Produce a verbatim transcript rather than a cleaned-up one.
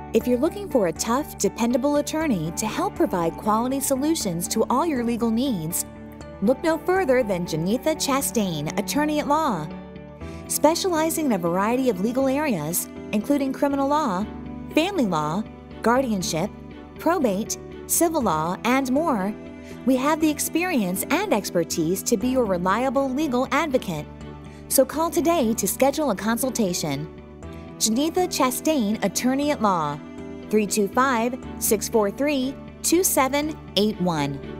If you're looking for a tough, dependable attorney to help provide quality solutions to all your legal needs, look no further than Genetha Chastain, Attorney at Law. Specializing in a variety of legal areas, including criminal law, family law, guardianship, probate, civil law, and more, we have the experience and expertise to be your reliable legal advocate. So call today to schedule a consultation. Genetha Chastain, Attorney at Law, three two five, six four three, two seven eight one.